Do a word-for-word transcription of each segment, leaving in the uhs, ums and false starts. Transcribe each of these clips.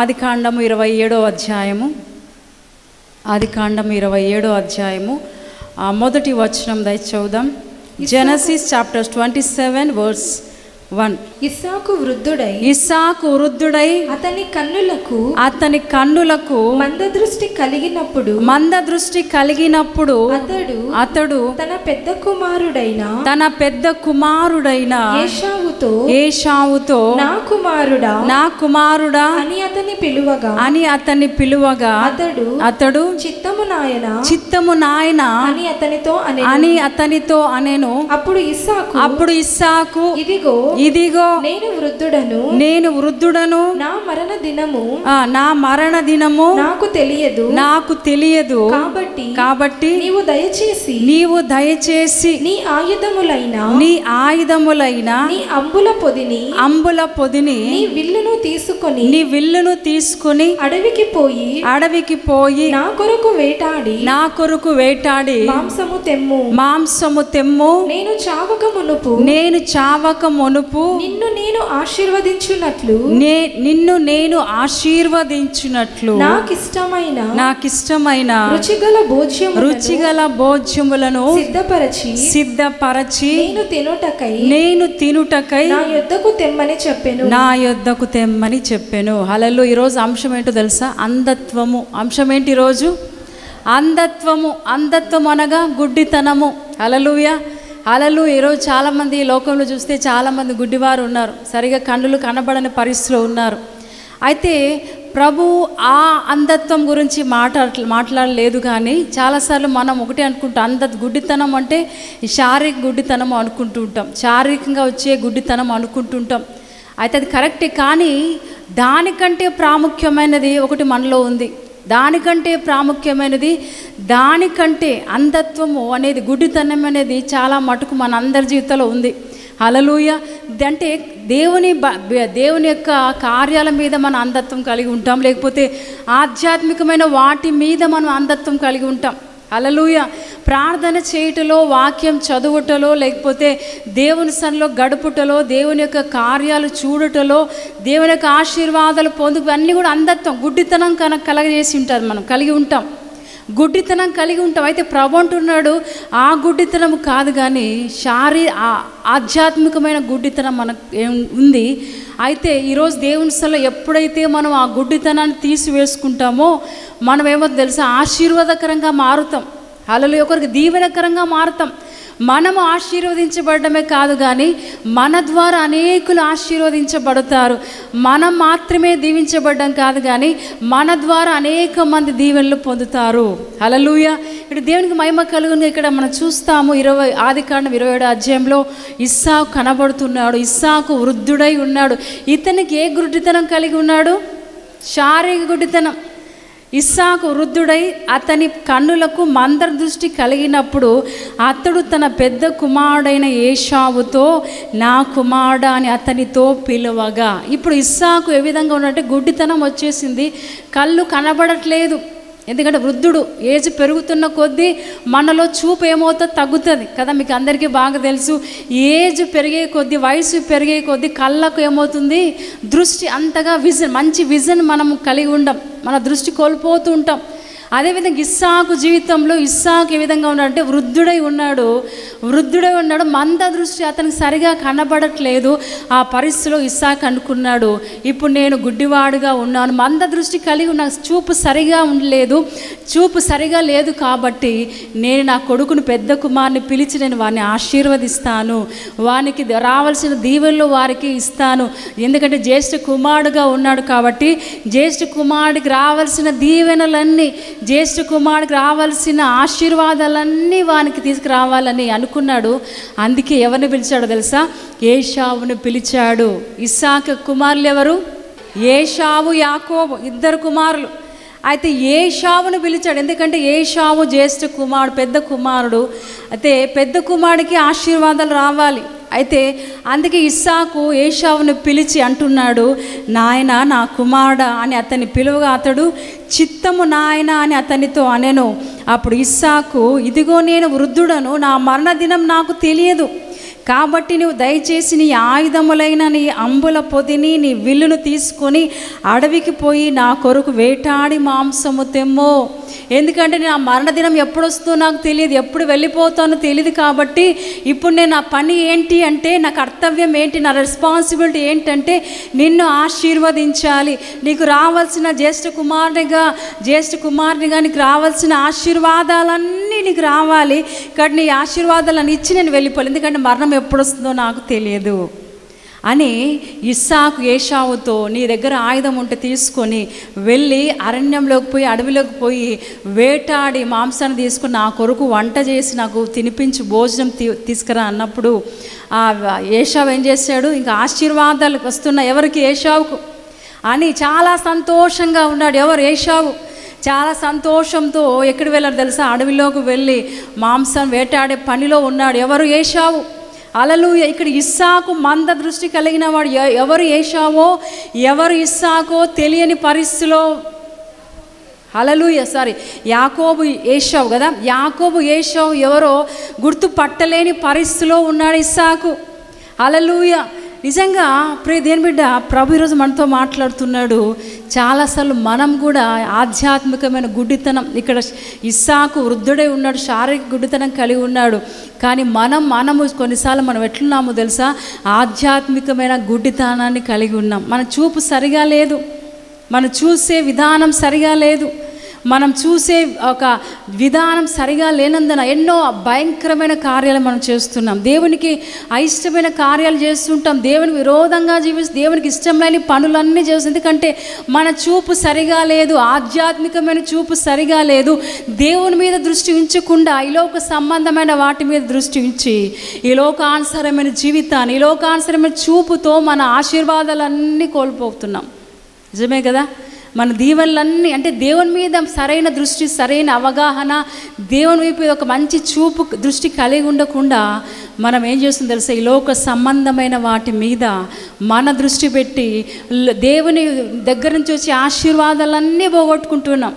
ఆదికాండము ఇరవై ఏడో అధ్యాయము ఆదికాండము ఇరవై ఏడో అధ్యాయము మొదటి వచనం దయచేసి చదువుదాం. Genesis chapter twenty seven verse one. ఇస్సాకు వృద్ధుడై ఇస్సాకు వృద్ధుడై అతని కన్నులకు అతని కన్నులకు మందదృష్టి కలిగినప్పుడు మందదృష్టి కలిగినప్పుడు అతడు అతడు తన పెద్ద కుమారుడైన తన పెద్ద కుమారుడైన ఏశావుతో ఏశావుతో నా కుమారుడా నా కుమారుడా అని అతని పిలువగా అని అతన్ని పిలువగా అతడు అతడు చిత్తము నాయన చిత్తము నాయన అని అతనితో అనే అని అతనితో అనేను. అప్పుడు ఇస్సాకు అప్పుడు ఇస్సాకు ఇదిగో ఇదిగో నేను వృద్ధుడను నేను వృద్ధుడను నా మరణ దినము నా మరణ దినము నాకు తెలియదు నాకు తెలియదు కాబట్టి కాబట్టి నీవు దయచేసి నీవు దయచేసి నీ ఆయుధములైన నీ ఆయుధములైన నీ అంబుల పొదిని అంబుల పొదిని నీ విల్లును తీసుకొని నీ విల్లును తీసుకుని అడవికి పోయి అడవికి పోయి నా కొరకు వేటాడి నా కొరకు వేటాడి మాంసము తెమ్ము మాంసము తెమ్ము నేను చావక మునుపు నేను చావక మునుపు నిన్ను నేను ఆశీర్వదించున్నట్లు నే నిన్ను నేను ఆశీర్వదించున్నట్లు నాకిష్టమైన నాకిష్టమైన రుచిగల భోజ్యము రుచిగల భోజ్యములను సిద్ధపరచి సిద్ధపరచి నేను తినుటకై నేను తినుటకై నా యొద్దకు తెమ్మని చెప్పెను నా యొద్దకు తెమ్మని చెప్పెను. హల్లెలూయా. ఈరోజు అంశం ఏంటో తెలుసా? అంధత్వము. అంశం ఏంటి ఈరోజు? అంధత్వము. అంధత్వం అనగా గుడ్డితనము. హల్లెలూయా. హల్లెలూయా. ఈరోజు చాలామంది ఈ లోకంలో చూస్తే చాలామంది గుడ్డివారు ఉన్నారు, సరిగా కన్నులు కనబడని పరిస్థితిలో ఉన్నారు. అయితే ప్రభు ఆ అంధత్వం గురించి మాట్లాడ మాట్లాడలేదు కానీ చాలాసార్లు మనం ఒకటి అనుకుంటాం, అంధ గుడ్డితనం అంటే ఈ శారీరక గుడ్డితనం అనుకుంటూ ఉంటాం, శారీరకంగా వచ్చే గుడ్డితనం అనుకుంటుంటాం. అయితే అది కరెక్టే, కానీ దానికంటే ప్రాముఖ్యమైనది ఒకటి మనలో ఉంది. దానికంటే ప్రాముఖ్యమైనది దానికంటే అంధత్వము అనేది, గుడ్డితనం అనేది చాలా మటుకు మన అందరి జీవితంలో ఉంది. హల్లెలూయా. అంటే దేవుని దేవుని యొక్క కార్యాల మీద మనం అంధత్వం కలిగి ఉంటాం, లేకపోతే ఆధ్యాత్మికమైన వాటి మీద మనం అంధత్వం కలిగి ఉంటాం. హల్లెలూయా. ప్రార్థన చేయుటలో, వాక్యం చదువుటలో, లేకపోతే దేవుని సన్నిధిలో గడుపుటలో, దేవుని యొక్క కార్యాలు చూడుటలో, దేవుని యొక్క ఆశీర్వాదాలు పొందుకు అన్నీ కూడా అంధత్వం, గుడ్డితనం కనుక కలగజేసి ఉంటుంది, మనం కలిగి ఉంటాం, గుడ్డితనం కలిగి ఉంటాం. అయితే ప్రభు అంటున్నాడు ఆ గుడ్డితనం కాదు కానీ శారీ ఆధ్యాత్మికమైన గుడ్డితనం మనకు ఉంది. అయితే ఈరోజు దేవుని సన్నిధిలో ఎప్పుడైతే మనం ఆ గుడ్డితనాన్ని తీసివేసుకుంటామో మనం ఏమో తెలుసా, ఆశీర్వాదకరంగా మారుతాం. హల్లెలూయా. ఒకరికి దీవెనకరంగా మారుతాం. మనము ఆశీర్వదించబడమే కాదు కానీ మన ద్వారా అనేకులు ఆశీర్వదించబడతారు. మనం మాత్రమే దీవించబడ్డం కాదు కానీ మన ద్వారా అనేక మంది దీవెనలు పొందుతారు. హల్లెలూయా. ఇక్కడ దేవునికి మహిమ కలుగును. ఇక్కడ మనం చూస్తాము ఇరవై ఆదికాండం ఇరవై ఏడో అధ్యాయంలో ఇస్సాకు కనబడుతున్నాడు. ఇస్సాకు వృద్ధుడై ఉన్నాడు. ఇతనికి ఏ గుడ్డితనం కలిగి ఉన్నాడు? శారీరక గుడ్డితనం. ఇస్సాకు వృద్ధుడై అతని కన్నులకు మందదృష్టి కలిగినప్పుడు అతడు తన పెద్ద కుమారుడైన ఏశావుతో నా కుమారుడా అని అతనితో పిలువగా. ఇప్పుడు ఇస్సాకు ఏ విధంగా ఉన్నట్టే గుడ్డితనం వచ్చేసింది, కళ్ళు కనబడట్లేదు. ఎందుకంటే వృద్ధుడు, ఏజ్ పెరుగుతున్న కొద్దీ మనలో చూపు ఏమవుతుందో తగ్గుతుంది కదా. మీకు అందరికీ బాగా తెలుసు, ఏజ్ పెరిగే కొద్దీ, వయసు పెరిగే కొద్దీ కళ్ళకు ఏమవుతుంది, దృష్టి అంతగా విజన్, మంచి విజన్ మనం కలిగి ఉండం, మన దృష్టి కోల్పోతూ ఉంటాం. అదేవిధంగా ఇస్సాకు జీవితంలో ఇస్సాకు ఏ విధంగా ఉన్నాడంటే వృద్ధుడై ఉన్నాడు. వృద్ధుడై ఉన్నాడు మంద దృష్టి అతనికి సరిగా కనబడట్లేదు. ఆ పరిస్థితిలో ఇస్సాకు అనుకున్నాడు, ఇప్పుడు నేను గుడ్డివాడుగా ఉన్నాను, మంద దృష్టి కలిగి నాకు చూపు సరిగా ఉండలేదు, చూపు సరిగా లేదు కాబట్టి నేను నా కొడుకును పెద్ద కుమారుని పిలిచి నేను వారిని ఆశీర్వదిస్తాను, వానికి రావాల్సిన దీవెనలు వారికి ఇస్తాను. ఎందుకంటే జ్యేష్ఠ కుమారుడుగా ఉన్నాడు కాబట్టి జ్యేష్ఠ కుమారుడికి రావాల్సిన దీవెనలన్నీ, జ్యేష్ఠ కుమారుడికి రావాల్సిన ఆశీర్వాదాలన్నీ వానికి తీసుకురావాలని అనుకున్నాడు. అందుకే ఎవరిని పిలిచాడో తెలుసా? ఏశావుని పిలిచాడు. ఇస్సాకు కుమారులు ఎవరు? ఏశావు, యాకోబు, ఇద్దరు కుమారులు. అయితే ఏశావును పిలిచాడు, ఎందుకంటే ఏశావు జ్యేష్ఠ కుమారుడు, పెద్ద కుమారుడు. అయితే పెద్ద కుమారుడికి ఆశీర్వాదాలు రావాలి. అయితే అందుకే ఇస్సాకు ఏశావును పిలిచి అంటున్నాడు, నాయన నా కుమారుడా అని అతన్ని పిలువగా అతడు చిత్తము నాయన అని అతనితో అనెను. అప్పుడు ఇస్సాకు, ఇదిగో నేను వృద్ధుడను, నా మరణ దినం నాకు తెలియదు, కాబట్టి నువ్వు దయచేసి నీ ఆయుధములైన నీ అంబుల పొదిని నీ విల్లును తీసుకొని అడవికి పోయి నా కొరకు వేటాడి మాంసము తెమ్మో. ఎందుకంటే నా మరణదినం ఎప్పుడు వస్తుందో నాకు తెలియదు, ఎప్పుడు వెళ్ళిపోతానో తెలియదు. కాబట్టి ఇప్పుడు నేను నా పని ఏంటి అంటే, నా కర్తవ్యం ఏంటి, నా రెస్పాన్సిబిలిటీ ఏంటంటే నిన్ను ఆశీర్వదించాలి. నీకు రావాల్సిన జ్యేష్ఠ కుమారునిగా జ్యేష్ఠ కుమారునిగా నీకు రావాల్సిన ఆశీర్వాదాలన్నీ నీకు రావాలి. కాబట్టి నీ ఆశీర్వాదాలను ఇచ్చి నేను వెళ్ళిపోవాలి, ఎందుకంటే మరణం ఎప్పుడు వస్తుందో నాకు తెలియదు అని ఇస్సాకు ఏశావుతో నీ దగ్గర ఆయుధం ఉంటే తీసుకొని వెళ్ళి అరణ్యంలోకి పోయి అడవిలోకి పోయి వేటాడి మాంసాన్ని తీసుకుని నా కొరకు వంట చేసి నాకు తినిపించి భోజనం తీ తీసుకురా అన్నప్పుడు ఆ ఏశావు ఏం చేశాడు, ఇంకా ఆశీర్వాదాలు వస్తున్న ఎవరికి, ఏశావుకు అని చాలా సంతోషంగా ఉన్నాడు. ఎవరు, ఏశావు. చాలా సంతోషంతో ఎక్కడికి వెళ్ళాడు తెలుసా, అడవిలోకి వెళ్ళి మాంసం వేటాడే పనిలో ఉన్నాడు. ఎవరు, ఏశావు. హల్లెలూయా. ఇక్కడ ఇస్సాకు మంద దృష్టి కలిగిన వాడు. ఎవరు ఏశావో ఎవరు ఇస్సాకో తెలియని పరిస్థితిలో, హల్లెలూయా, సారీ యాకోబు ఏశావు కదా, యాకోబు ఏశావు ఎవరో గుర్తుపట్టలేని పరిస్థితిలో ఉన్నాడు ఇస్సాకు. హల్లెలూయా. నిజంగా ప్రియ దేని బిడ్డ, ప్రభు ఈరోజు మనతో మాట్లాడుతున్నాడు. చాలాసార్లు మనం కూడా ఆధ్యాత్మికమైన గుడ్డితనం, ఇక్కడ ఇస్సాకు వృద్ధుడై ఉన్నాడు, శారీరక గుడ్డితనం కలిగి ఉన్నాడు. కానీ మనం మనము కొన్నిసార్లు మనం ఎట్లున్నామో తెలుసా, ఆధ్యాత్మికమైన గుడ్డితనాన్ని కలిగి ఉన్నాం. మన చూపు సరిగా లేదు, మనం చూసే విధానం సరిగా లేదు, మనం చూసే ఒక విధానం సరిగా లేనందున ఎన్నో భయంకరమైన కార్యాలు మనం చేస్తున్నాం. దేవునికి అయిష్టమైన కార్యాలు చేస్తుంటాం, దేవునికి విరోధంగా జీవిస్తూ దేవునికి ఇష్టం లేని పనులన్నీ చేస్తాం. ఎందుకంటే మన చూపు సరిగా లేదు, ఆధ్యాత్మికమైన చూపు సరిగా లేదు. దేవుని మీద దృష్టి ఉంచకుండా ఈ లోక సంబంధమైన వాటి మీద దృష్టి ఉంచి ఈ లోకానుసరమైన జీవితాన్ని, ఈ లోకానుసరమైన చూపుతో మన ఆశీర్వాదాలన్నీ కోల్పోతున్నాం. నిజమే కదా. మన దీవెనలన్నీ అంటే దేవుని మీద సరైన దృష్టి, సరైన అవగాహన, దేవుని వైపు ఒక మంచి చూపు దృష్టి కలిగి ఉండకుండా మనం ఏం చేస్తుంది తెలుసా, ఈ లోక సంబంధమైన వాటి మీద మన దృష్టి పెట్టి దేవుని దగ్గర నుంచి వచ్చే ఆశీర్వాదాలన్నీ పోగొట్టుకుంటున్నాం.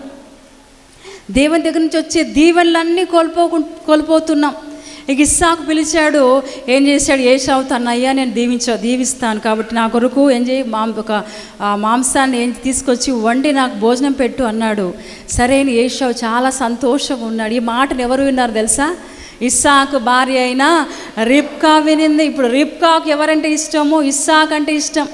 దేవుని దగ్గర నుంచి వచ్చే దీవెనలన్నీ కోల్పోకు కోల్పోతున్నాం. ఇక ఇస్సాకు పిలిచాడు, ఏం చేశాడు, ఏశావు తన అయ్యా నేను దీవించా దీవిస్తాను కాబట్టి నా కొరకు ఏం చేయి, మా ఒక మాంసాన్ని ఏం తీసుకొచ్చి వండి నాకు భోజనం పెట్టు అన్నాడు. సరే అని ఏశావు చాలా సంతోషంగా ఉన్నాడు. ఈ మాటను ఎవరు విన్నారు తెలుసా, ఇస్సాకు భార్య అయినా రిబ్కా వినింది. ఇప్పుడు రిబ్కాకు ఎవరంటే ఇష్టమో, ఇస్సాకు అంటే ఇష్టం,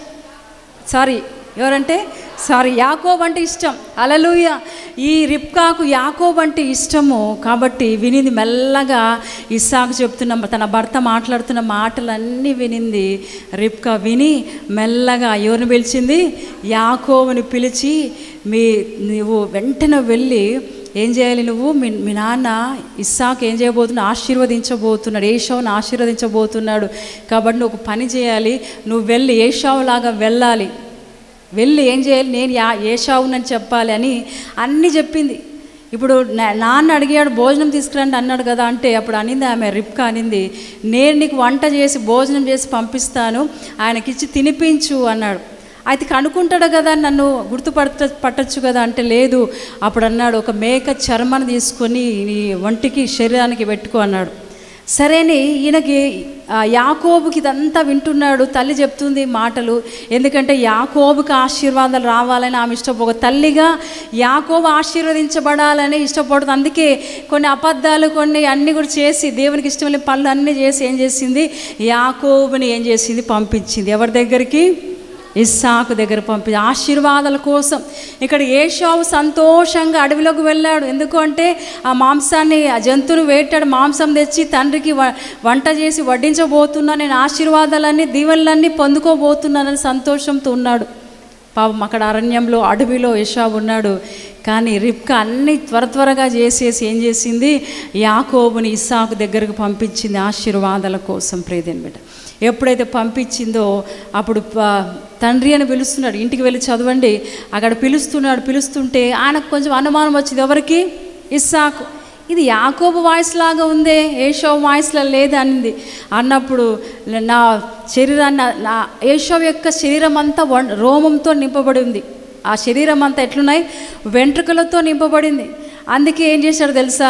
సారీ ఎవరంటే సారీ యాకోబు అంటే ఇష్టం. హల్లెలూయా. ఈ రిబ్కాకు యాకోబు అంటే ఇష్టము కాబట్టి వినింది. మెల్లగా ఇస్సాకు చెప్తున్న తన భర్త మాట్లాడుతున్న మాటలన్నీ వినింది రిబ్కా. విని మెల్లగా ఎవరిని పిలిచింది, యాకోబుని పిలిచి మీ నువ్వు వెంటనే వెళ్ళి ఏం చేయాలి, నువ్వు మీ మీ నాన్న ఇస్సాకు ఏం చేయబోతున్నాడు, ఆశీర్వదించబోతున్నాడు, ఏశావుని ఆశీర్వదించబోతున్నాడు. కాబట్టి నువ్వు ఒక పని చేయాలి, నువ్వు వెళ్ళి ఏశావులాగా వెళ్ళాలి, వెళ్ళి ఏం చేయాలి, నేను యా ఏశావునని చెప్పాలి అని అన్నీ చెప్పింది. ఇప్పుడు నాన్న అడిగాడు భోజనం తీసుకురండి అన్నాడు కదా అంటే అప్పుడు అనింది ఆమె, రిబ్కా అనింది, నేను నీకు వంట చేసి భోజనం చేసి పంపిస్తాను, ఆయనకిచ్చి తినిపించు అన్నాడు. అయితే కనుక్కుంటాడు కదా, నన్ను గుర్తుపట్ట పట్టచ్చు కదా అంటే లేదు. అప్పుడు అన్నాడు, ఒక మేక చర్మాన్ని తీసుకొని నీ ఒంటికి శరీరానికి పెట్టుకో అన్నాడు. సరేని ఈయనకి యాకోబుకి ఇదంతా వింటున్నాడు. తల్లి చెప్తుంది మాటలు, ఎందుకంటే యాకోబుకి ఆశీర్వాదాలు రావాలని ఆమె ఇష్టపో తల్లిగా యాకోబు ఆశీర్వదించబడాలని ఇష్టపడుతుంది. అందుకే కొన్ని అబద్ధాలు కొన్ని అన్నీ కూడా చేసి దేవునికి ఇష్టమైన పనులు అన్నీ చేసి ఏం చేసింది, యాకోబుని ఏం చేసింది, పంపించింది ఎవరి దగ్గరికి, ఇస్సాకు దగ్గర పంపి ఆశీర్వాదాల కోసం. ఇక్కడ ఏశావు సంతోషంగా అడవిలోకి వెళ్ళాడు. ఎందుకు అంటే ఆ మాంసాన్ని, ఆ జంతువును వేటాడు, మాంసం తెచ్చి తండ్రికి వంట చేసి వడ్డించబోతున్నా, నేను ఆశీర్వాదాలన్నీ దీవెనలన్నీ పొందుకోబోతున్నానని సంతోషంతో ఉన్నాడు. పాపం అక్కడ అరణ్యంలో అడవిలో ఏశావు ఉన్నాడు. కానీ రిబ్కా అన్నీ త్వర త్వరగా చేసేసి ఏం చేసింది, యాకోబుని ఇస్సాకు దగ్గరకు పంపించింది ఆశీర్వాదాల కోసం. ప్రియదేని బిడ్డ, ఎప్పుడైతే పంపించిందో అప్పుడు తండ్రి అని పిలుస్తున్నాడు, ఇంటికి వెళ్ళి చదవండి, అక్కడ పిలుస్తున్నాడు. పిలుస్తుంటే ఆయనకు కొంచెం అనుమానం వచ్చింది, ఎవరికి, ఇస్సాకు. ఇది యాకోబు వాయిస్ లాగా ఉందే, ఏశావు వాయిస్లో లేదు అనింది. అన్నప్పుడు నా శరీరాన్ని, నా ఏశావు యొక్క శరీరం అంతా రోమంతో నింపబడి ఉంది. ఆ శరీరం అంతా ఎట్లున్నాయి, వెంట్రుకలతో నింపబడింది. అందుకే ఏం చేశాడు తెలుసా,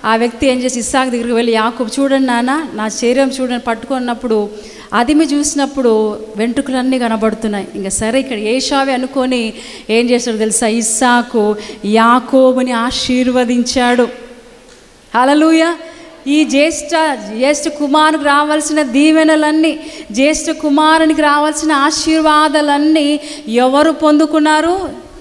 ఆ వ్యక్తి ఏం చేసి ఇస్సాకు దగ్గరికి వెళ్ళి యాకోబు చూడండి నాన్న నా శరీరం చూడండి పట్టుకున్నప్పుడు అదిమి చూసినప్పుడు వెంట్రుకలన్నీ కనబడుతున్నాయి. ఇంకా సరే ఇక్కడ ఏషావే అనుకొని ఏం చేశాడు తెలుసా, ఇస్సాకు యాకోబుని ఆశీర్వదించాడు. హల్లెలూయా. ఈ జ్యేష్ఠ జ్యేష్ఠ కుమారునికి రావాల్సిన దీవెనలన్నీ, జ్యేష్ఠ కుమారునికి రావాల్సిన ఆశీర్వాదాలన్నీ ఎవరు పొందుకున్నారు?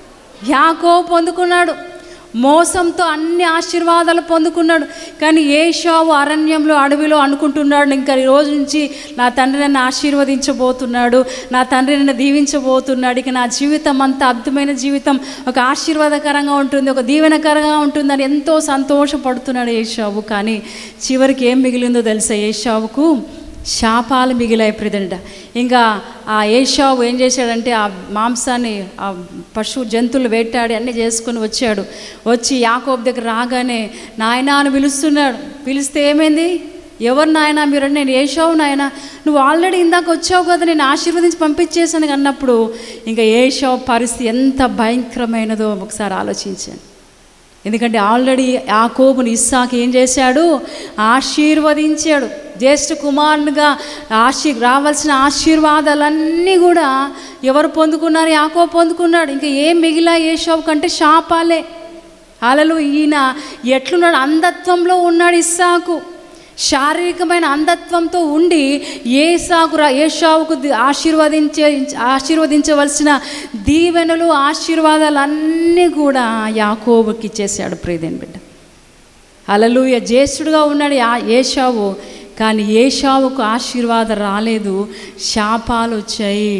యాకోబు పొందుకున్నాడు. మోసంతో అన్ని ఆశీర్వాదాలు పొందుకున్నాడు. కానీ ఏషావు అరణ్యంలో అడవిలో అనుకుంటున్నాడు, ఇంకా ఈ రోజు నుంచి నా తండ్రి నన్ను ఆశీర్వదించబోతున్నాడు, నా తండ్రి నన్ను దీవించబోతున్నాడు, ఇక నా జీవితం అంతా అద్భుతమైన జీవితం, ఒక ఆశీర్వాదకరంగా ఉంటుంది, ఒక దీవెనకరంగా ఉంటుందని ఎంతో సంతోషపడుతున్నాడు ఏషావు. కానీ చివరికి ఏం మిగిలిందో తెలుసా, ఏషావుకు శాపాలు మిగిలాయి ప్రిదంట. ఇంకా ఆ ఏషావు ఏం చేశాడంటే ఆ మాంసాన్ని ఆ పశు జంతువులు వేటాడి అన్నీ చేసుకొని వచ్చాడు. వచ్చి యాకోబు దగ్గర రాగానే నాయనా అని పిలుస్తున్నాడు. పిలిస్తే ఏమైంది, ఎవరు నాయన మీరు? నేను ఏషావు నాయన, నువ్వు ఆల్రెడీ ఇందాక వచ్చావు కదా, నేను ఆశీర్వదించి పంపించేశాను అన్నప్పుడు ఇంకా ఏషావు పరిస్థితి ఎంత భయంకరమైనదో ఒకసారి ఆలోచించాను. ఎందుకంటే ఆల్రెడీ యాకోబుని ఇస్సాకు ఏం చేశాడు, ఆశీర్వదించాడు. జ్యేష్ఠ కుమారునిగా ఆశీ రావాల్సిన ఆశీర్వాదాలన్నీ కూడా ఎవరు పొందుకున్నారు? యాకోబు పొందుకున్నాడు. ఇంకా ఏం మిగిలా ఏషావు కంటే శాపాలే. అలలు ఈయన ఎట్లున్నాడు, అంధత్వంలో ఉన్నాడు ఇస్సాకు. శారీరకమైన అంధత్వంతో ఉండి ఏసాకు ఏషావుకు ఆశీర్వదించే ఆశీర్వదించవలసిన దీవెనలు ఆశీర్వాదాలన్నీ కూడా యాకోబుకి ఇచ్చేసాడు. ప్రియదేని బిడ్డ, హల్లెలూయా. జ్యేష్ఠుడుగా ఉన్నాడు ఏషావు, కానీ ఏషావుకు ఆశీర్వాదం రాలేదు, శాపాలు వచ్చాయి.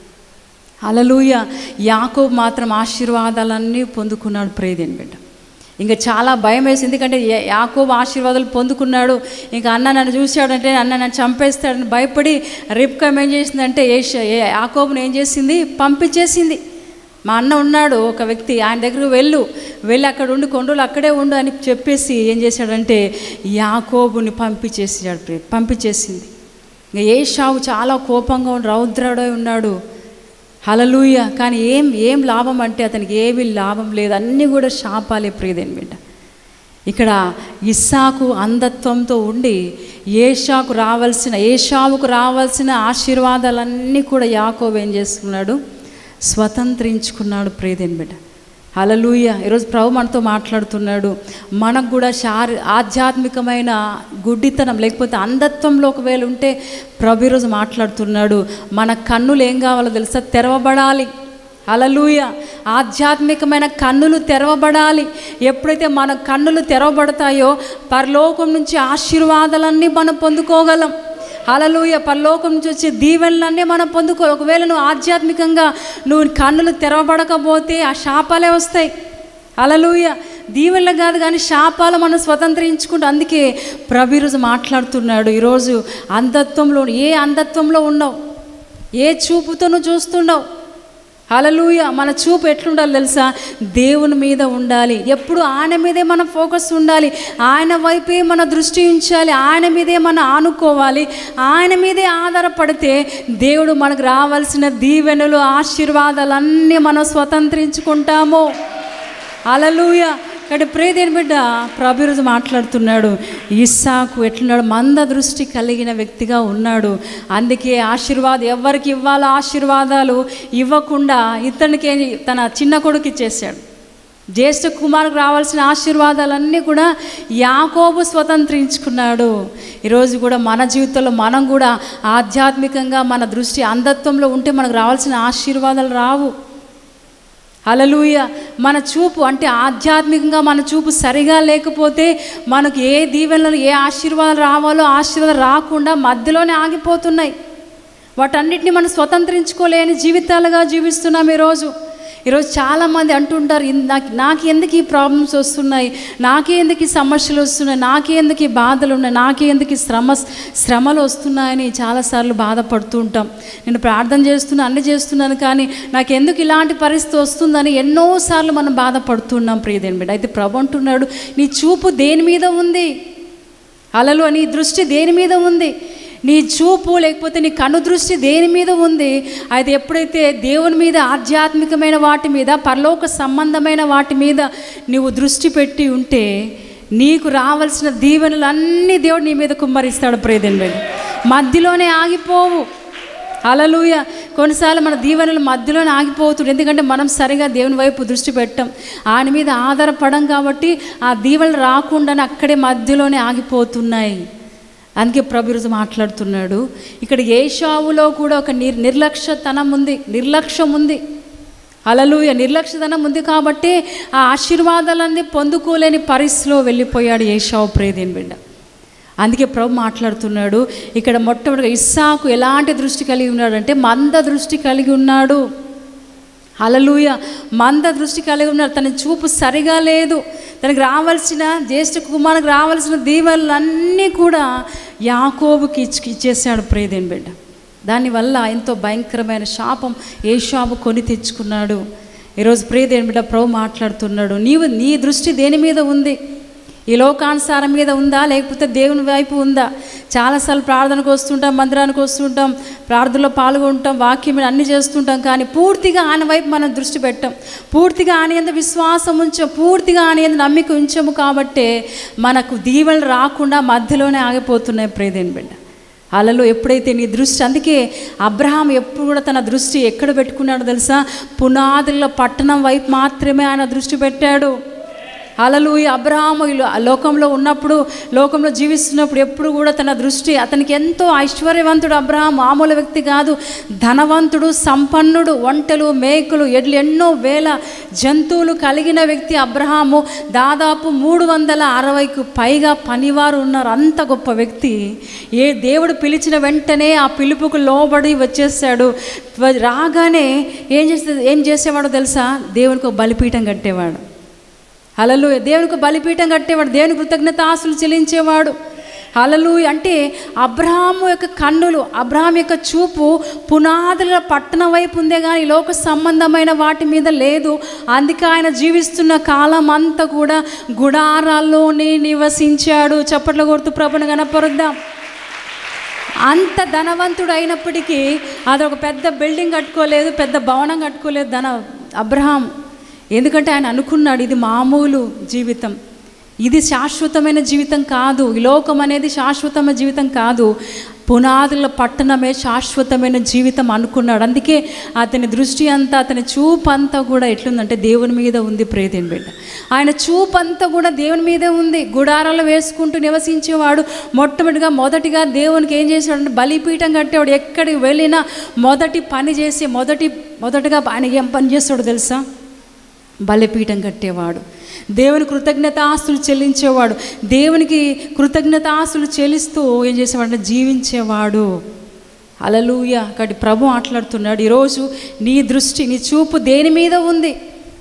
హల్లెలూయా. యాకోబు మాత్రం ఆశీర్వాదాలన్నీ పొందుకున్నాడు. ప్రియదేని బిడ్డ, ఇంకా చాలా భయం వేసి, ఎందుకంటే యాకోబు ఆశీర్వాదాలు పొందుకున్నాడు, ఇంకా అన్న నన్ను చూశాడంటే అన్న నన్ను చంపేస్తాడని భయపడి రిబ్కా ఏం చేసిందంటే ఏష యాకోబుని ఏం చేసింది, పంపించేసింది. మా అన్న ఉన్నాడు ఒక వ్యక్తి, ఆయన దగ్గరకు వెళ్ళు వెళ్ళి అక్కడ ఉండి కొన్ని రోజులు అక్కడే ఉండు అని చెప్పేసి ఏం చేశాడంటే యాకోబుని పంపించేసాడు పంపించేసింది. ఇంకా ఏషావు చాలా కోపంగా ఉండి రౌద్రుడై ఉన్నాడు. హల్లెలూయా. కానీ ఏం ఏం లాభం అంటే అతనికి ఏమీ లాభం లేదు, అన్నీ కూడా శాపాలే. ప్రియదేని బిడ్డ, ఇక్కడ ఇస్సాకు అంధత్వంతో ఉండి ఏషాకు రావాల్సిన ఏషావుకు రావాల్సిన ఆశీర్వాదాలన్నీ కూడా యాకోబు ఏం చేసుకున్నాడు, స్వతంత్రించుకున్నాడు. ప్రియదేని బిడ్డ, హల్లెలూయా. ఈరోజు ప్రభు మనతో మాట్లాడుతున్నాడు. మనకు కూడా శారీ ఆధ్యాత్మికమైన గుడ్డితనం లేకపోతే అంధత్వంలో ఒకవేళ ఉంటే ప్రభు ఈరోజు మాట్లాడుతున్నాడు. మన కన్నులు ఏం కావాలో తెలుసా, తెరవబడాలి. హల్లెలూయా. ఆధ్యాత్మికమైన కన్నులు తెరవబడాలి. ఎప్పుడైతే మన కన్నులు తెరవబడతాయో పరలోకం నుంచి ఆశీర్వాదాలన్నీ మనం పొందుకోగలం. హల్లెలూయా. పరలోకం నుంచి వచ్చే దీవెనలన్నీ మనం పొందుకో. ఒకవేళ నువ్వు ఆధ్యాత్మికంగా నువ్వు కన్నులు తెరవబడకపోతే ఆ శాపాలే వస్తాయి. హల్లెలూయా. దీవెనలు కాదు కానీ శాపాలు మనం స్వతంత్రించుకుంటూ, అందుకే ప్రభు ఈరోజు మాట్లాడుతున్నాడు. ఈరోజు అంధత్వంలో ఏ అంధత్వంలో ఉన్నావు, ఏ చూపుతో నువ్వు చూస్తున్నావు? హల్లెలూయా. మన చూపు ఎట్లుండాలి తెలుసా, దేవుని మీద ఉండాలి. ఎప్పుడు ఆయన మీదే మన ఫోకస్ ఉండాలి, ఆయన వైపే మన దృష్టి ఉంచాలి, ఆయన మీదే మనం ఆనుకోవాలి. ఆయన మీదే ఆధారపడితే దేవుడు మనకు రావాల్సిన దీవెనలు ఆశీర్వాదాలన్నీ మనం స్వతంత్రించుకుంటాము. హల్లెలూయా. కాబట్టి ప్రియదేని బిడ్డ, ప్రభు ఈరోజు మాట్లాడుతున్నాడు. ఇస్సాకు ఎట్లున్నాడు, మంద దృష్టి కలిగిన వ్యక్తిగా ఉన్నాడు. అందుకే ఆశీర్వాదం ఎవరికి ఇవ్వాలో ఆశీర్వాదాలు ఇవ్వకుండా ఇతనికి తన చిన్న కొడుకు ఇచ్చేసాడు. జ్యేష్ఠ కుమారుకు రావాల్సిన ఆశీర్వాదాలన్నీ కూడా యాకోబు స్వతంత్రించుకున్నాడు. ఈరోజు కూడా మన జీవితంలో మనం కూడా ఆధ్యాత్మికంగా మన దృష్టి అంధత్వంలో ఉంటే మనకు రావాల్సిన ఆశీర్వాదాలు రావు. హల్లెలూయా. మన చూపు అంటే ఆధ్యాత్మికంగా మన చూపు సరిగా లేకపోతే మనకు ఏ దీవెనలు ఏ ఆశీర్వాదాలు రావాలో ఆశీర్వాదాలు రాకుండా మధ్యలోనే ఆగిపోతున్నాయి. వాటన్నిటిని మనం స్వతంత్రించుకోలేని జీవితాలుగా జీవిస్తున్నాం. ఈరోజు ఈరోజు చాలామంది అంటుంటారు, నాకు నాకు ఎందుకు ఈ ప్రాబ్లమ్స్ వస్తున్నాయి, నాకే ఎందుకు ఈ సమస్యలు వస్తున్నాయి, నాకే ఎందుకు ఈ బాధలు ఉన్నాయి, నాకే ఎందుకు ఈ శ్రమ శ్రమలు వస్తున్నాయని చాలాసార్లు బాధపడుతూ ఉంటాం. నేను ప్రార్థన చేస్తున్నా అన్ని చేస్తున్నాను కానీ నాకు ఎందుకు ఇలాంటి పరిస్థితి వస్తుందని ఎన్నోసార్లు మనం బాధపడుతున్నాం. ప్రియదేని బిడ్డ, అయితే ప్రభు అంటున్నాడు, నీ చూపు దేని మీద ఉంది? హల్లెలూయా. నీ దృష్టి దేని మీద ఉంది? నీ చూపు లేకపోతే నీ కన్ను దృష్టి దేని మీద ఉంది? అయితే ఎప్పుడైతే దేవుని మీద ఆధ్యాత్మికమైన వాటి మీద పరలోక సంబంధమైన వాటి మీద నువ్వు దృష్టి పెట్టి ఉంటే నీకు రావాల్సిన దీవెనలు అన్నీ దేవుడు నీ మీద కుమ్మరిస్తాడు. ప్రియదేని బిడ్డ, మధ్యలోనే ఆగిపోవు. హల్లెలూయ. కొన్నిసార్లు మన దీవెనలు మధ్యలోనే ఆగిపోతుంది. ఎందుకంటే మనం సరిగా దేవుని వైపు దృష్టి పెట్టాం, ఆయన మీద ఆధారపడం. కాబట్టి ఆ దీవెనలు రాకుండానే అక్కడే మధ్యలోనే ఆగిపోతున్నాయి. అందుకే ప్రభు ఈరోజు మాట్లాడుతున్నాడు. ఇక్కడ ఏషావులో కూడా ఒక నిర్ నిర్లక్ష్యతనం ఉంది, నిర్లక్ష్యం ఉంది. హల్లెలూయ. నిర్లక్ష్యతనం ఉంది కాబట్టి ఆ ఆశీర్వాదాలన్నీ పొందుకోలేని పరిస్థితిలో వెళ్ళిపోయాడు ఏషావు. ప్రియదేని బిడ్డ, అందుకే ప్రభు మాట్లాడుతున్నాడు ఇక్కడ. మొట్టమొదటిగా ఇస్సాకు ఎలాంటి దృష్టి కలిగి ఉన్నాడంటే మంద దృష్టి కలిగి ఉన్నాడు. హల్లెలూయ. మంద దృష్టి కలిగి ఉన్నాడు. తన చూపు సరిగా లేదు. తనకు రావాల్సిన జ్యేష్ఠ కుమారునికి రావాల్సిన దీవెనలన్నీ కూడా యాకోబుకి ఇచ్చి ఇచ్చేసాడు. ప్రియదేని బిడ్డ, దానివల్ల ఎంతో భయంకరమైన శాపం ఏషావు కొని తెచ్చుకున్నాడు. ఈరోజు ప్రియదేని బిడ్డ ప్రభు మాట్లాడుతున్నాడు, నీవు నీ దృష్టి దేని మీద ఉంది? ఈ లోకానుసారం మీద ఉందా, లేకపోతే దేవుని వైపు ఉందా? చాలాసార్లు ప్రార్థనకు వస్తుంటాం, మందిరానికి వస్తుంటాం, ప్రార్థనలో పాల్గొంటాం, వాక్యం అన్నీ చేస్తుంటాం, కానీ పూర్తిగా ఆయన వైపు మనం దృష్టి పెట్టాం, పూర్తిగా ఆయన యందు విశ్వాసం ఉంచాం, పూర్తిగా ఆయన యందు నమ్మిక ఉంచాము. కాబట్టే మనకు దీవెనలు రాకుండా మధ్యలోనే ఆగిపోతున్నాయి. ప్రియదేని బిడ్డ, అలలో ఎప్పుడైతే నీ దృష్టి, అందుకే అబ్రహాం ఎప్పుడు కూడా తన దృష్టి ఎక్కడ పెట్టుకున్నాడో తెలుసా? పునాదుల పట్టణం వైపు మాత్రమే ఆయన దృష్టి పెట్టాడు. హల్లెలూయా. అబ్రహాము లోకంలో ఉన్నప్పుడు, లోకంలో జీవిస్తున్నప్పుడు ఎప్పుడు కూడా తన దృష్టి, అతనికి ఎంతో ఐశ్వర్యవంతుడు అబ్రహాం, మామూలు వ్యక్తి కాదు, ధనవంతుడు, సంపన్నుడు, ఒంటెలు, మేకలు, ఎడ్లు, ఎన్నో వేల జంతువులు కలిగిన వ్యక్తి అబ్రహాము. దాదాపు మూడు వందల అరవైకు పైగా పనివారు ఉన్నారు. అంత గొప్ప వ్యక్తి. ఏ దేవుడు పిలిచిన వెంటనే ఆ పిలుపుకు లోబడి వచ్చేసాడు. రాగానే ఏం చేసే ఏం చేసేవాడో తెలుసా? దేవునికి ఒక బలిపీఠం కట్టేవాడు. హల్లెలూయా. దేవునికి బలిపీఠం కట్టేవాడు, దేవుని కృతజ్ఞతాస్తులు చెల్లించేవాడు. హల్లెలూయా. అంటే అబ్రహాము యొక్క కన్నులు, అబ్రహాం యొక్క చూపు పునాదుల పట్టణం వైపు ఉందే కానీ లోక సంబంధమైన వాటి మీద లేదు. అందుకే ఆయన జీవిస్తున్న కాలం అంతా కూడా గుడారాల్లోనే నివసించాడు. చప్పట్ల కొడుతూ ప్రభుని కనపరుద్దాం. అంత ధనవంతుడు అయినప్పటికీ అదొక పెద్ద బిల్డింగ్ కట్టుకోలేదు, పెద్ద భవనం కట్టుకోలేదు ధన అబ్రహాం. ఎందుకంటే ఆయన అనుకున్నాడు, ఇది మామూలు జీవితం, ఇది శాశ్వతమైన జీవితం కాదు, ఈ లోకం అనేది శాశ్వతమైన జీవితం కాదు, పునాదుల పట్టణమే శాశ్వతమైన జీవితం అనుకున్నాడు. అందుకే అతని దృష్టి అంతా, అతని చూపు అంతా కూడా ఎట్లుందంటే దేవుని మీద ఉంది. ప్రియదేని బిడ్డ, ఆయన చూపు అంతా కూడా దేవుని మీదే ఉంది. గుడారాలు వేసుకుంటూ నివసించేవాడు. మొట్టమొదటిగా మొదటిగా దేవునికి ఏం చేసేవాడు? బలిపీఠం కట్టేవాడు. ఎక్కడికి వెళ్ళినా మొదటి పని చేసి మొదటి మొదటగా ఆయన ఏం పని చేస్తాడో తెలుసా? బలిపీఠం కట్టేవాడు. దేవుని కృతజ్ఞతాస్తులు చెల్లించేవాడు. దేవునికి కృతజ్ఞతాస్తులు చెల్లిస్తూ ఏం చేసేవాడు? జీవించేవాడు. హల్లెలూయా. కాబట్టి ప్రభు మాట్లాడుతున్నాడు, ఈరోజు నీ దృష్టి, నీ చూపు దేని మీద ఉంది?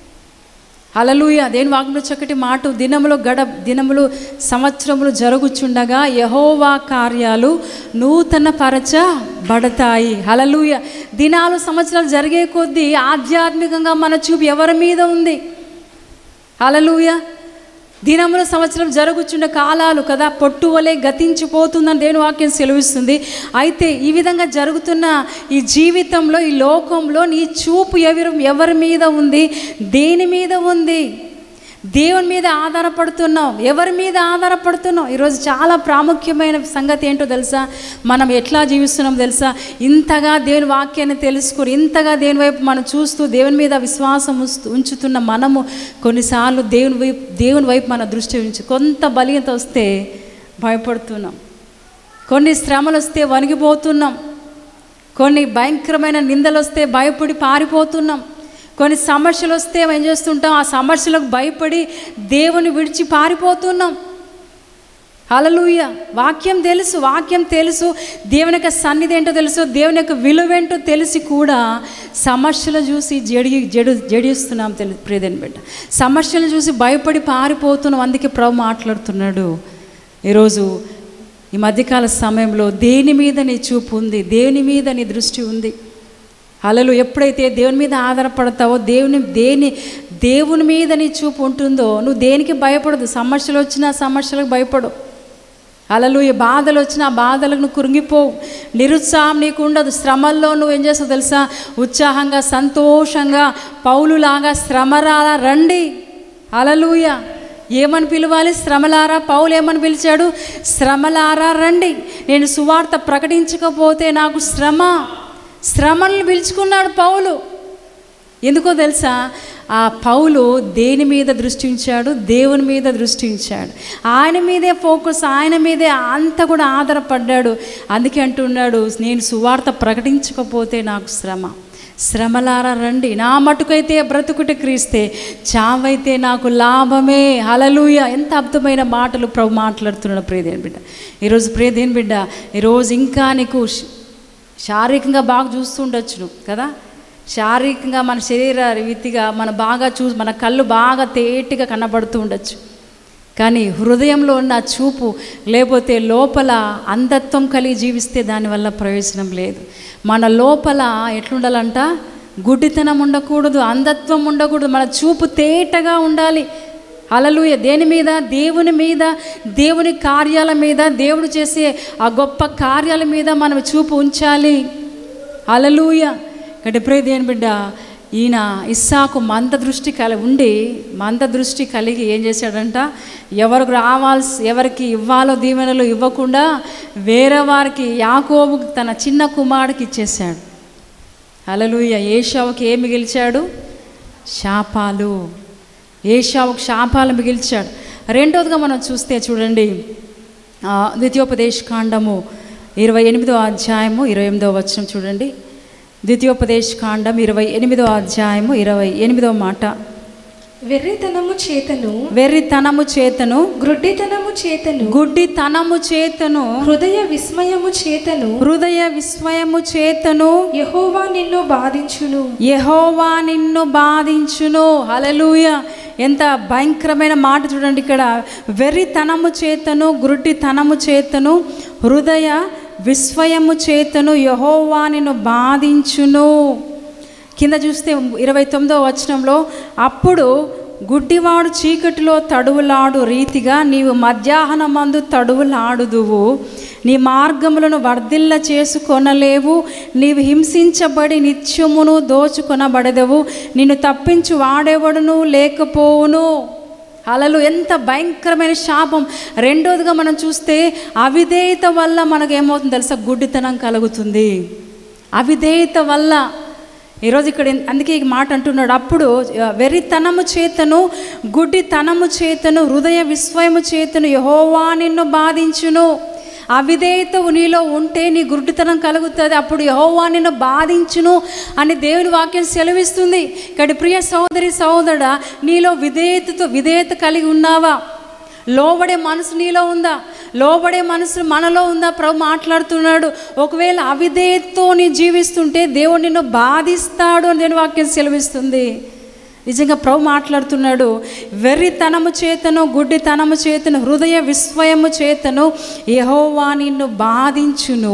హల్లెలూయా. దేని వాక్యంలో చక్కటి మాట, దినములు గడ దినములు సంవత్సరములు జరుగుచుండగా యెహోవా కార్యాలు నూతన పరచబడతాయి. హల్లెలూయా. దినాలు సంవత్సరాలు జరిగే కొద్దీ ఆధ్యాత్మికంగా మన చూపు ఎవరి మీద ఉంది? హల్లెలూయా. దినముల సంవత్సరం జరుగుచున్న కాలాలు కదా, పొట్టు వలె గతించిపోతుందని దేవుని వాక్యం సెలవిస్తుంది. అయితే ఈ విధంగా జరుగుతున్న ఈ జీవితంలో, ఈ లోకంలో నీ చూపు ఎవరు ఎవరి మీద ఉంది? దేని మీద ఉంది? దేవుని మీద ఆధారపడుతున్నాం, ఎవరి మీద ఆధారపడుతున్నాం? ఈరోజు చాలా ప్రాముఖ్యమైన సంగతి ఏంటో తెలుసా? మనం ఎట్లా జీవిస్తున్నాం తెలుసా? ఇంతగా దేవుని వాక్యాన్ని తెలుసుకుని, ఇంతగా దేవుని వైపు మనం చూస్తూ దేవుని మీద విశ్వాసం ఉంచుతున్న మనము కొన్నిసార్లు దేవుని వైపు దేవుని వైపు మన దృష్టి ఉంచి కొంత బలియత వస్తే భయపడుతున్నాం, కొన్ని శ్రమలు వస్తే వణిగిపోతున్నాం, కొన్ని భయంకరమైన నిందలు వస్తే భయపడి పారిపోతున్నాం, కొన్ని సమస్యలు వస్తే ఏం చేస్తుంటాం? ఆ సమస్యలకు భయపడి దేవుని విడిచి పారిపోతున్నాం. హల్లెలూయా. వాక్యం తెలుసు, వాక్యం తెలుసు, దేవుని యొక్క సన్నిధి ఏంటో తెలుసు, దేవుని యొక్క విలువేంటో తెలిసి కూడా సమస్యలు చూసి జడి జడు జడిస్తున్నాం. తెలు ప్రియదేని బిడ్డ, సమస్యలు చూసి భయపడి పారిపోతున్నాం. అందుకే ప్రభు మాట్లాడుతున్నాడు ఈరోజు ఈ మధ్యకాల సమయంలో, దేని మీద నీ చూపు ఉంది? దేని మీద నీ దృష్టి ఉంది? హల్లెలూయా. ఎప్పుడైతే దేవుని మీద ఆధారపడతావో, దేవుని దేని దేవుని మీద నీ చూపు ఉంటుందో, నువ్వు దేనికి భయపడదు. సమస్యలు వచ్చినా సమస్యలకు భయపడు. హల్లెలూయా. బాధలు వచ్చినా బాధలకు నువ్వు కురింగిపోవు. నిరుత్సాహం నీకు ఉండదు. శ్రమల్లో నువ్వు ఏం చేస్తావు తెలుసా? ఉత్సాహంగా, సంతోషంగా, పౌలులాగా శ్రమరాల రండి. హల్లెలూయా. ఏమని పిలవాలి? శ్రమలారా. పౌలు ఏమని పిలిచాడు? శ్రమలారా రండి. నేను సువార్త ప్రకటించకపోతే నాకు శ్రమ. శ్రమలను పిలుచుకున్నాడు పౌలు. ఎందుకో తెలుసా? ఆ పౌలు దేని మీద దృష్టి ఉంచాడు? దేవుని మీద దృష్టి ఉంచాడు. ఆయన మీదే ఫోకస్, ఆయన మీదే అంతా కూడా ఆధారపడ్డాడు. అందుకే అంటున్నాడు, నేను సువార్త ప్రకటించకపోతే నాకు శ్రమ. శ్రమలారా రండి. నా మటుకైతే బ్రతుకుట క్రీస్తే, చావైతే నాకు లాభమే. హల్లెలూయా. ఎంత అద్భుతమైన మాటలు ప్రభు మాట్లాడుతున్నాడు. ప్రియదేని బిడ్డ, ఈరోజు ప్రియదేని బిడ్డ, ఈరోజు ఇంకా నీకు శారీరకంగా బాగా చూస్తూ ఉండొచ్చును కదా. శారీరకంగా మన శరీర రీతిగా మన బాగా చూ మన కళ్ళు బాగా తేటిగా కనబడుతూ ఉండొచ్చు. కానీ హృదయంలో ఉన్న చూపు, లేకపోతే లోపల అంధత్వం కలిగి జీవిస్తే దానివల్ల ప్రయోజనం లేదు. మన లోపల ఎట్లుండాలంట? గుడ్డితనం ఉండకూడదు, అంధత్వం ఉండకూడదు. మన చూపు తేటగా ఉండాలి. హల్లెలూయా. దేని మీద? దేవుని మీద, దేవుని కార్యాల మీద, దేవుడు చేసే ఆ గొప్ప కార్యాల మీద మనం చూపు ఉంచాలి. హల్లెలూయా. అంటే ప్రియ దేవుని బిడ్డ, ఈయన ఇస్సాకు మంద దృష్టి కలిగి ఉండి మంద దృష్టి కలిగి ఏం చేశాడంట? ఎవరికి రావాల్సి ఎవరికి ఇవ్వాలో దీవెనలు ఇవ్వకుండా వేరే వారికి, యాకోబు తన చిన్న కుమారుడికి ఇచ్చేశాడు. హల్లెలూయా. ఏశావుకి ఏమి మిగిల్చాడు? శాపాలు. ఏశావుకు శాపాలు మిగిల్చాడు. రెండోదిగా మనం చూస్తే చూడండి, ద్వితీయోపదేశ కాండము ఇరవై ఎనిమిదో అధ్యాయము ఇరవై ఎనిమిదో వచనం చూడండి. ద్వితీయోపదేశ కాండం ఇరవై ఎనిమిదో అధ్యాయము ఇరవై ఎనిమిదో మాట. వెర్రితనము చేతను వెర్రితనము చేతను గ్రుడ్డితనము చేతను గుడ్డితనము చేతను హృదయ విస్మయము చేతను హృదయ విస్మయము చేతను యెహోవా నిన్ను బాధించును యెహోవా నిన్ను బాధించును. హల్లెలూయా. ఎంత భయంకరమైన మాట చూడండి ఇక్కడ. వెర్రితనము చేతను గుడ్డితనము చేతను హృదయ విస్మయము చేతను యెహోవా నిన్ను బాధించును. కింద చూస్తే ఇరవై తొమ్మిదో వచనంలో, అప్పుడు గుడ్డివాడు చీకటిలో తడువులాడు రీతిగా నీవు మధ్యాహ్నమందు తడువులాడుదువు. నీ మార్గములను వర్ధిల్ల చేసుకొనలేవు. నీవు హింసించబడి నిత్యమును దోచుకొనబడదవు. నిన్ను తప్పించు వాడెవడును లేకపోవును. అలలు ఎంత భయంకరమైన శాపం. రెండోదిగా మనం చూస్తే అవిధేయత వల్ల మనకు ఏమవుతుంది తెలుసా? గుడ్డితనం కలుగుతుంది. అవిధేయత వల్ల ఈరోజు ఇక్కడ అందుకే ఈ మాట అంటున్నాడు. అప్పుడు వెర్రితనము చేతను గుడ్డితనము చేతను హృదయ విస్మయము చేతను యెహోవా నిన్ను బాధించును. అవిధేయత నీలో ఉంటే నీ గుడ్డితనం కలుగుతుంది. అప్పుడు యెహోవా నిన్ను బాధించును అని దేవుని వాక్యం సెలవిస్తుంది. ఇక్కడ ప్రియ సహోదరి సహోదరుడా, నీలో విధేయతతో విధేయత కలిగి ఉన్నావా? లోబడే మనసు నీలో ఉందా? లోబడే మనసు మనలో ఉందా? ప్రభు మాట్లాడుతున్నాడు. ఒకవేళ అవిధేయతతో నీ జీవిస్తుంటే దేవుడు నిన్ను బాధిస్తాడు అని దేవుని వాక్యం సెలవిస్తుంది. నిజంగా ప్రభు మాట్లాడుతున్నాడు. వెర్రితనము చేతను గుడ్డితనము చేతను హృదయ విస్మయము చేతను యెహోవా నిన్ను బాధించును.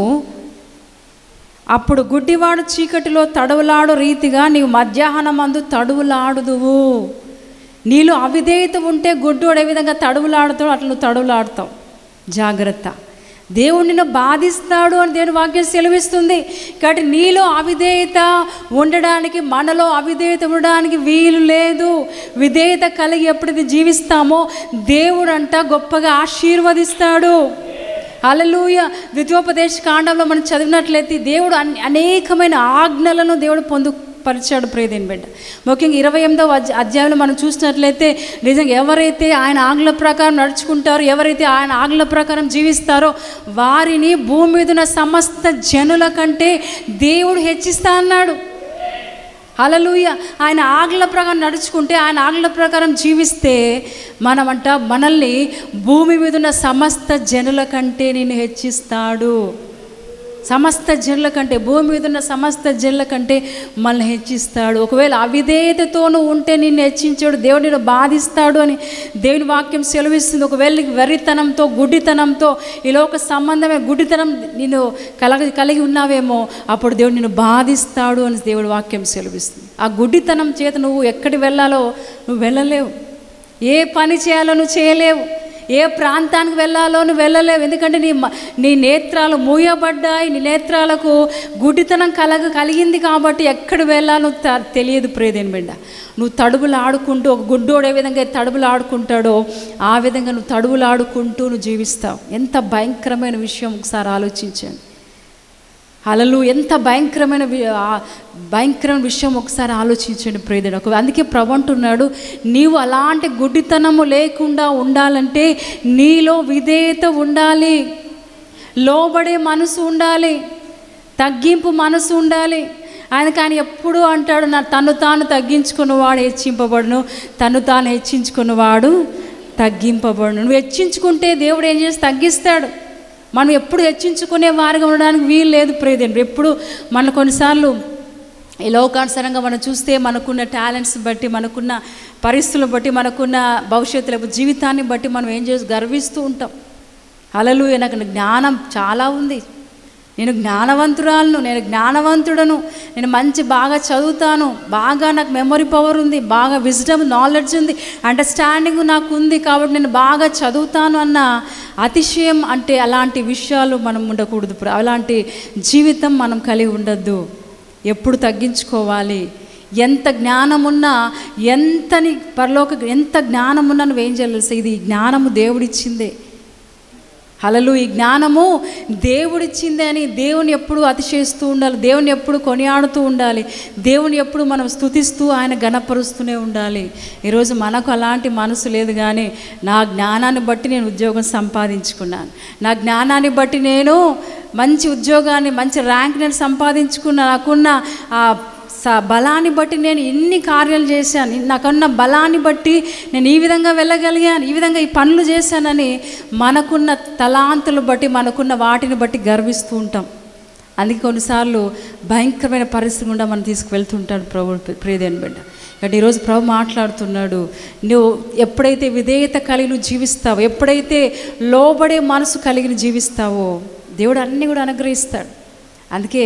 అప్పుడు గుడ్డివాడు చీకటిలో తడువులాడు రీతిగా నీవు మధ్యాహ్నమందు తడువులాడుదువు. నీలో అవిధేయత ఉంటే గుడ్డోడు ఏ విధంగా తడువులాడుతావు అట్లా నువ్వు తడువులాడుతావు. జాగ్రత్త. దేవుడు నిన్ను బాధిస్తాడు అని దేవుని వాక్యం సెలవిస్తుంది. కాబట్టి నీలో అవిధేయత ఉండడానికి, మనలో అవిధేయత ఉండడానికి వీలు లేదు. విధేయత కలిగి ఎప్పుడైతే జీవిస్తామో దేవుడు అంట గొప్పగా ఆశీర్వదిస్తాడు. హల్లెలూయా. ద్వితీయోపదేశ కాండంలో మనం చదివినట్లయితే దేవుడు అనేకమైన ఆజ్ఞలను దేవుడు పొందు పరిచాడు. ప్రియదేని బిడ్డ, ముఖ్యంగా ఇరవై ఎనిమిదవ అధ్యాయంలో మనం చూసినట్లయితే నిజంగా ఎవరైతే ఆయన ఆజ్ఞల ప్రకారం నడుచుకుంటారో, ఎవరైతే ఆయన ఆజ్ఞల ప్రకారం జీవిస్తారో వారిని భూమి మీద ఉన్న సమస్త జనుల కంటే దేవుడు హెచ్చిస్తా అన్నాడు. హల్లెలూయా. ఆయన ఆజ్ఞల ప్రకారం నడుచుకుంటే, ఆయన ఆజ్ఞల ప్రకారం జీవిస్తే మనమంట మనల్ని భూమి మీద ఉన్న సమస్త జనుల కంటే నేను హెచ్చిస్తాడు. సమస్త జనుల కంటే, భూమి మీద ఉన్న సమస్త జనుల కంటే మనల్ని హెచ్చిస్తాడు. ఒకవేళ అవిధేయతతోనూ ఉంటే నిన్ను హెచ్చించాడు, దేవుడు నిన్ను బాధిస్తాడు అని దేవుని వాక్యం సెలవిస్తుంది. ఒకవేళ వెర్రితనంతో గుడ్డితనంతో ఈ లోక సంబంధమే గుడ్డితనం నిన్ను కలగ కలిగి ఉన్నావేమో అప్పుడు దేవుడు నిన్ను బాధిస్తాడు అని దేవుడి వాక్యం సెలవిస్తుంది. ఆ గుడ్డితనం చేత నువ్వు ఎక్కడికి వెళ్ళాలో నువ్వు వెళ్ళలేవు, ఏ పని చేయాలో నువ్వు చేయలేవు. ఏ ప్రాంతానికి వెళ్ళాలో నువ్వు వెళ్ళలేవు. ఎందుకంటే నీ నీ నేత్రాలు మూయబడ్డాయి, నీ నేత్రాలకు గుడ్డితనం కలగ కలిగింది కాబట్టి ఎక్కడ వెళ్ళాలో తెలియదు ప్రియదేని బిడ్డ. నువ్వు తడుపులు ఆడుకుంటూ, ఒక గుడ్డోడు ఏ విధంగా తడుపులు ఆడుకుంటాడో ఆ విధంగా నువ్వు తడుపులు ఆడుకుంటూ నువ్వు జీవిస్తావు. ఎంత భయంకరమైన విషయం ఒకసారి ఆలోచించండి. హల్లెలూయా, ఎంత భయంకరమైన భయంకరమైన విషయం ఒకసారి ఆలోచించండి ప్రియదేని. ఒక అందుకే ప్రభు అంటున్నాడు, నీవు అలాంటి గుడ్డితనము లేకుండా ఉండాలంటే నీలో విధేయత ఉండాలి, లోబడే మనసు ఉండాలి, తగ్గింపు మనసు ఉండాలి. ఆయన కానీ ఎప్పుడు అంటాడు, నా తను తాను తగ్గించుకున్నవాడు హెచ్చింపబడును, తను తాను హెచ్చించుకున్నవాడు తగ్గింపబడును. నువ్వు హెచ్చించుకుంటే దేవుడు ఏం చేసి తగ్గిస్తాడు. మనం ఎప్పుడు హెచ్చించుకునే వారిగా ఉండడానికి వీలు లేదు ప్రియదేని. ఎప్పుడు మన కొన్నిసార్లు ఈ లోకానుసారంగా మనం చూస్తే మనకున్న టాలెంట్స్ బట్టి, మనకున్న పరిస్థితులను బట్టి, మనకున్న భవిష్యత్తు జీవితాన్ని బట్టి మనం ఏం చేసి గర్విస్తూ ఉంటాం. హల్లెలూయా, నాకు జ్ఞానం చాలా ఉంది, నేను జ్ఞానవంతురాలను, నేను జ్ఞానవంతుడను, నేను మంచి బాగా చదువుతాను, బాగా నాకు మెమొరీ పవర్ ఉంది, బాగా విజ్డమ్ నాలెడ్జ్ ఉంది, అండర్స్టాండింగ్ నాకు ఉంది కాబట్టి నేను బాగా చదువుతాను అన్న అతిశయం అంటే అలాంటి విషయాలు మనం ఉండకూడదు. అలాంటి జీవితం మనం కలిగి ఉండద్దు. ఎప్పుడు తగ్గించుకోవాలి. ఎంత జ్ఞానమున్నా, ఎంతని పరలోక ఎంత జ్ఞానమున్నా నువ్వేం చేయాలి? ఇది జ్ఞానము దేవుడిచ్చిందే. హల్లెలూయా, ఈ జ్ఞానము దేవుడిచ్చిందే అని దేవుని ఎప్పుడు అతిశయిస్తూ ఉండాలి, దేవుని ఎప్పుడు కొనియాడుతూ ఉండాలి, దేవుని ఎప్పుడు మనం స్తుతిస్తూ ఆయన ఘనపరుస్తూనే ఉండాలి. ఈరోజు మనకు అలాంటి మనసు లేదు. కానీ నా జ్ఞానాన్ని బట్టి నేను ఉద్యోగం సంపాదించుకున్నాను, నా జ్ఞానాన్ని బట్టి నేను మంచి ఉద్యోగాన్ని, మంచి ర్యాంక్ నేను సంపాదించుకున్నా, నాకున్న ఆ బలాన్ని బట్టి నేను ఇన్ని కార్యాలు చేశాను, నాకున్న బలాన్ని బట్టి నేను ఈ విధంగా వెళ్ళగలిగాను, ఈ విధంగా ఈ పనులు చేశానని మనకున్న తలాంతులు బట్టి, మనకున్న వాటిని బట్టి గర్విస్తూ ఉంటాం. అందుకే కొన్నిసార్లు భయంకరమైన పరిస్థితి గుండా మనం తీసుకువెళ్తుంటాడు ప్రభు ప్రియదేని బిడ్డ. కాబట్టి ఈరోజు ప్రభు మాట్లాడుతున్నాడు, నువ్వు ఎప్పుడైతే విధేయత కలిగి నువ్వు జీవిస్తావో, ఎప్పుడైతే లోబడే మనసు కలిగి జీవిస్తావో దేవుడు అన్నీ కూడా అనుగ్రహిస్తాడు. అందుకే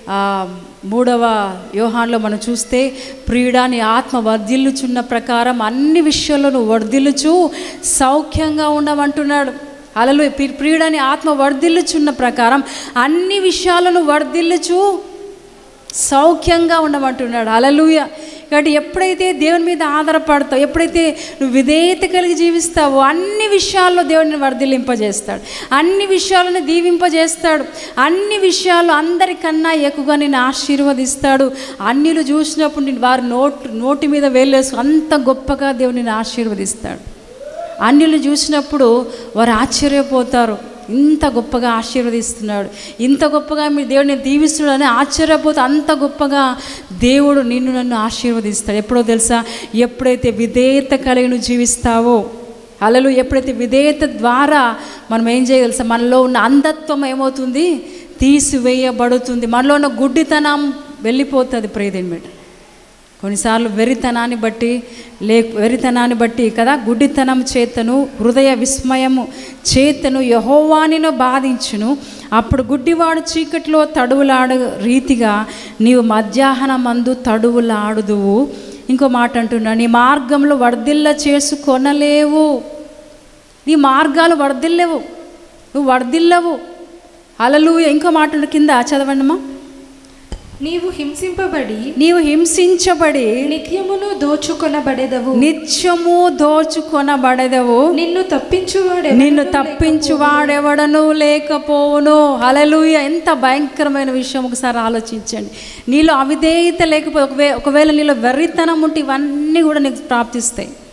మూడవ యోహానులో మనం చూస్తే, ప్రియుడా నీ ఆత్మ వర్ధిల్లుచున్న ప్రకారం అన్ని విషయాల్లో నువ్వు వర్ధిల్లుచు సౌఖ్యంగా ఉండమంటున్నాడు. హల్లెలూయా, ప్రియుడా నీ ఆత్మ వర్ధిల్లుచున్న ప్రకారం అన్ని విషయాలను వర్ధిల్లుచు సౌఖ్యంగా ఉండమంటున్నాడు. హల్లెలూయా. కాబట్టి ఎప్పుడైతే దేవుని మీద ఆధారపడతావు, ఎప్పుడైతే నువ్వు విధేయత కలిగి జీవిస్తావో అన్ని విషయాల్లో దేవుడిని వర్ధిల్లింపజేస్తాడు, అన్ని విషయాలను దీవింపజేస్తాడు, అన్ని విషయాలు అందరికన్నా ఎక్కువగా నేను ఆశీర్వదిస్తాడు. అన్యులు చూసినప్పుడు నేను వారి నోటు నోటి మీద వేలేసు అంత గొప్పగా దేవుడిని ఆశీర్వదిస్తాడు. అన్యులు చూసినప్పుడు వారు ఆశ్చర్యపోతారు, ఇంత గొప్పగా ఆశీర్వదిస్తున్నాడు, ఇంత గొప్పగా మీ దేవుడిని దీవిస్తున్నాడు అని ఆశ్చర్యపోతే అంత గొప్పగా దేవుడు నిన్ను నన్ను ఆశీర్వదిస్తాడు. ఎప్పుడో తెలుసా? ఎప్పుడైతే విధేయత కలిగి నువ్వు జీవిస్తావో. హల్లెలూయా, ఎప్పుడైతే విధేయత ద్వారా మనం ఏం చేయగలుగుతా, మనలో ఉన్న అంధత్వం ఏమవుతుంది? తీసివేయబడుతుంది, మనలో ఉన్న గుడ్డితనం వెళ్ళిపోతుంది ప్రియదేని బిడ్డ. కొన్నిసార్లు వెరితనాన్ని బట్టి లే వెరితనాన్ని బట్టి కదా, గుడ్డితనం చేతను హృదయ విస్మయము చేతను యెహోవానిను బాధించును. అప్పుడు గుడ్డివాడు చీకట్లో తడువులాడు రీతిగా నీవు మధ్యాహ్నమందు తడువులాడుదువు. ఇంకో మాట అంటున్నా, నీ మార్గంలో వర్ధిల్ల చేసుకొనలేవు, నీ మార్గాలు వర్ధిల్లవు, నువ్వు వర్ధిల్లవు. హల్లెలూయా. ఇంకో మాట కింద చదవండిమా. నీవు హింసింపబడి నీవు హింసించబడి నిత్యమును దోచుకొనబడెదవు, నిత్యము దోచుకొనబడెదవు. నిన్ను తప్పించువాడు నిన్ను తప్పించువాడెవడను లేకపోవును. హల్లెలూయా. ఎంత భయంకరమైన విషయం ఒకసారి ఆలోచించండి. నీలో అవిధేయత లేకపోతే, ఒకవే ఒకవేళ నీలో వెర్రితనం ఉంటే ఇవన్నీ కూడా నీకు ప్రాప్తిస్తాయి.